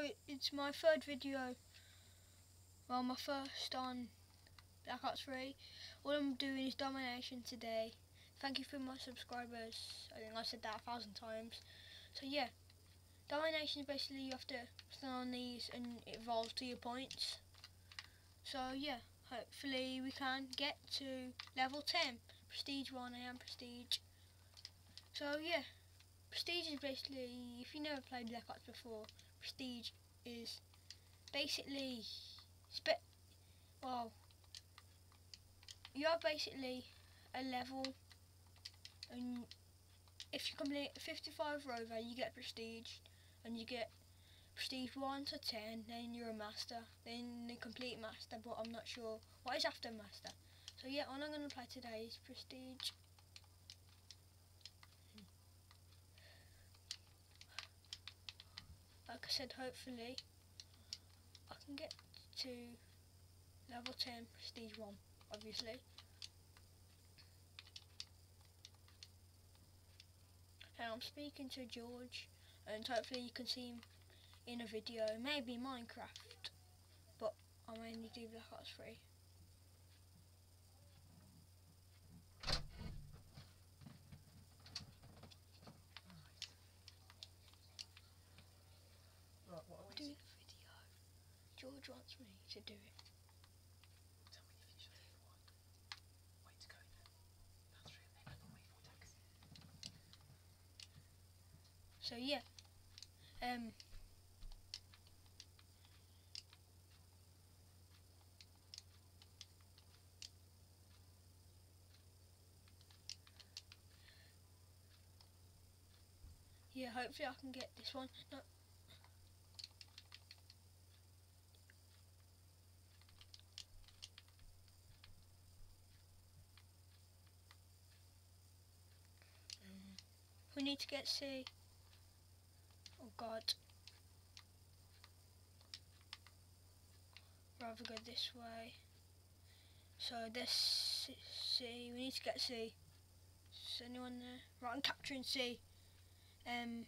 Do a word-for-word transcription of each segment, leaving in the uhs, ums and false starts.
so it's my third video, well my first on Black Ops three. All I'm doing is domination today. Thank you for my subscribers. I think I said that a thousand times. So yeah, domination is basically you have to stand on these and it evolves to your points. So yeah, hopefully we can get to level ten. Prestige one, I am Prestige. So yeah, Prestige is basically, if you never played Black Ops before, Prestige is basically, spe well, you are basically a level, and if you complete fifty-five Rover, you get Prestige, and you get Prestige one to ten, then you're a Master, then the Complete Master, but I'm not sure what is after Master. So yeah, all I'm going to play today is Prestige. Like I said, hopefully I can get to level ten, Prestige one, obviously. And I'm speaking to George, and hopefully you can see him in a video, maybe Minecraft, but I mainly do Black Ops three. Right, what are we Doing a video. George wants me to do it. Tell me if you finish level one. Wait to go then. That's three and then go away for taxi. So yeah, um, yeah, hopefully I can get this one. No. We need to get C. Oh god. Rather go this way. So this C, we need to get C. Is anyone there? Right, I'm capturing C. Um.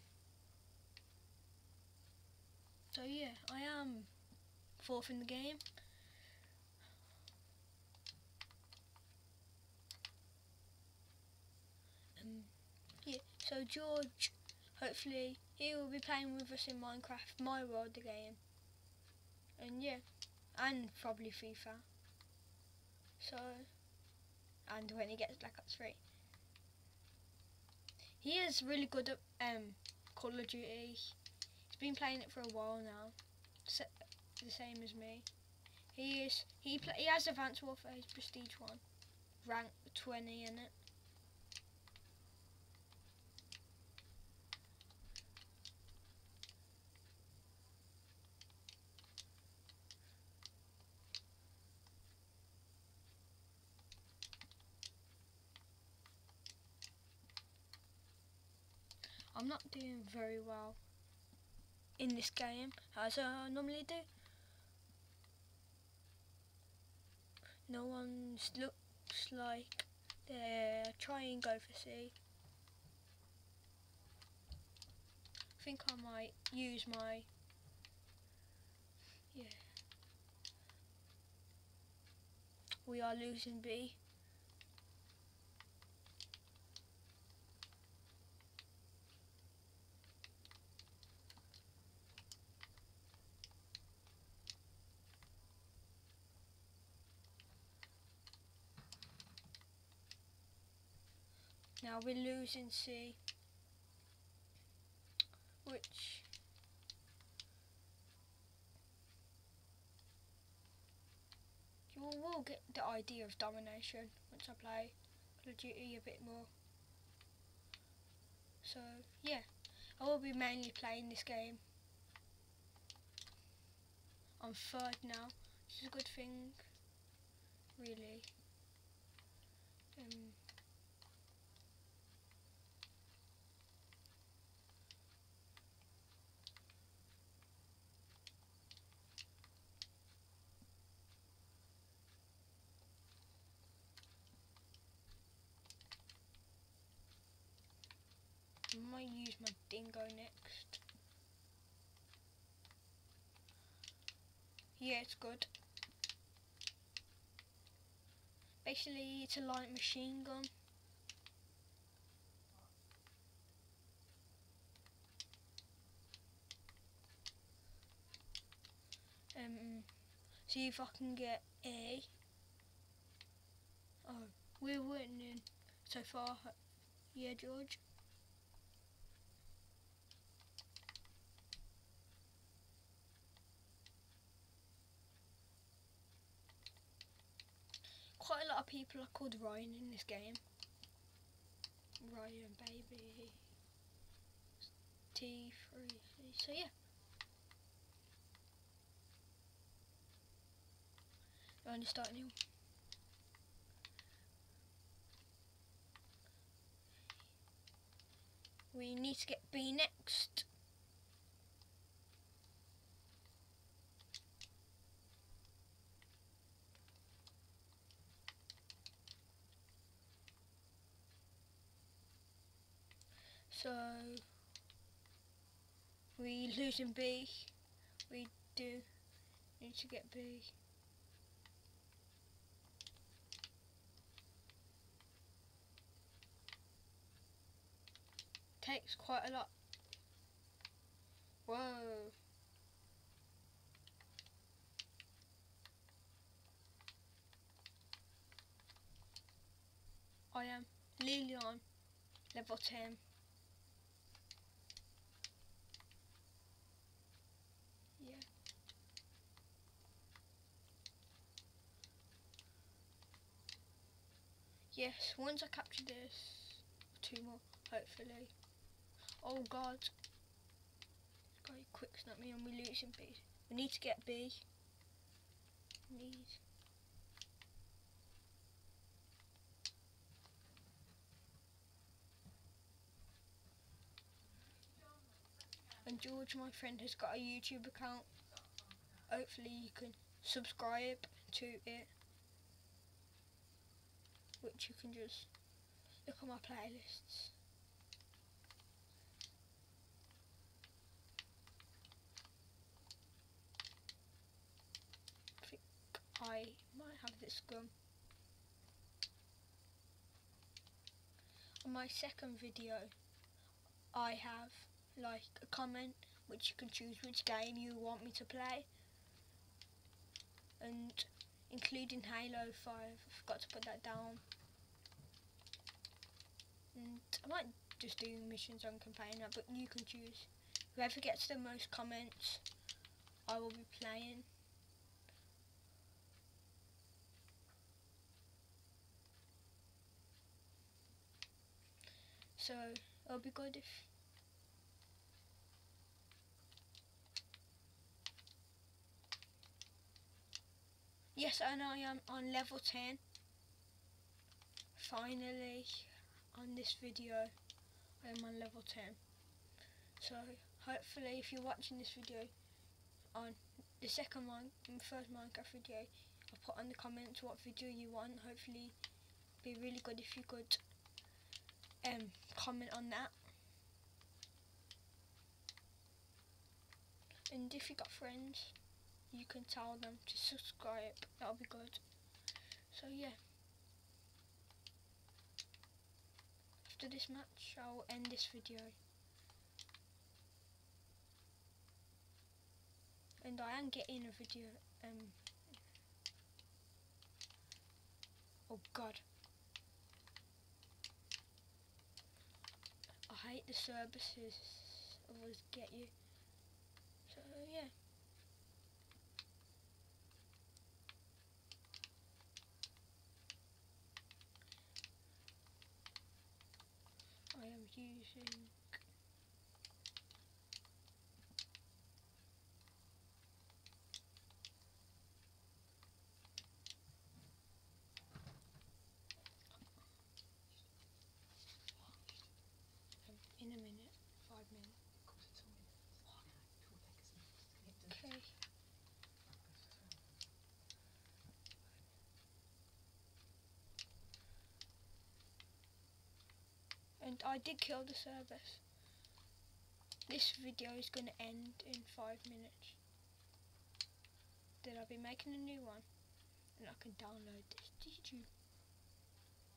So yeah, I am fourth in the game. Um. Yeah. So George, hopefully he will be playing with us in Minecraft, My World, the game. And yeah, and probably FIFA. So, and when he gets Black Ops three. He is really good at um, Call of Duty. He's been playing it for a while now, the same as me. He is he play, he has Advanced Warfare, he's Prestige one, rank twenty in it. I'm not doing very well in this game as I normally do. No one looks like they're trying to go for C. I think I might use my, yeah. We are losing B. Now we're losing C, which you will get the idea of domination once I play Call of Duty a bit more. So yeah, I will be mainly playing this game. I'm third now, which is a good thing, really. Um, I might use my dingo next. Yeah, it's good. Basically, it's a light machine gun. Um, see if I can get A. Oh, we're winning so far. Yeah, George. Quite a lot of people are called Ryan in this game. Ryan, baby. T three. So yeah. We're only starting new. We need to get B next. So we losing B. We do need to get B. Takes quite a lot. Whoa. I am Leon, level ten. Yeah. Yes, once I capture this, two more, hopefully. Oh god. Guy quick snap me and we losing B. We need to get B. Need. And George, my friend, has got a YouTube account. Hopefully you can subscribe to it. Which you can just look at my playlists. I think I might have this gun. On my second video, I have like a comment which you can choose which game you want me to play, and including Halo five. I forgot to put that down. And I might just do missions on campaigner, but you can choose. Whoever gets the most comments, I will be playing. So it'll be good if yes, and I am on level ten. Finally, on this video, I am on level ten. So hopefully, if you're watching this video on the second one, first Minecraft video, I'll put on the comments what video you want. Hopefully, it'd be really good if you could um comment on that. And if you got friends, you can tell them to subscribe. That'll be good. So yeah. After this match, I'll end this video. And I am getting a video. Um. Oh God. I hate the services others get you. So yeah. I am using um, in a minute, five minutes. Okay. And I did kill the service. This video is going to end in five minutes. Did I I've been making a new one, and I can download this to YouTube.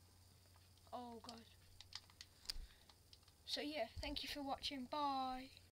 Oh god. So yeah, thank you for watching. Bye.